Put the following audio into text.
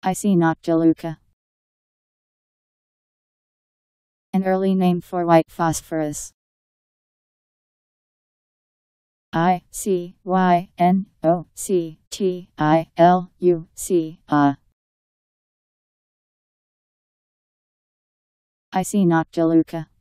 I see noctiluca. An early name for white phosphorus. ICYNOCTILUCA. I see noctiluca.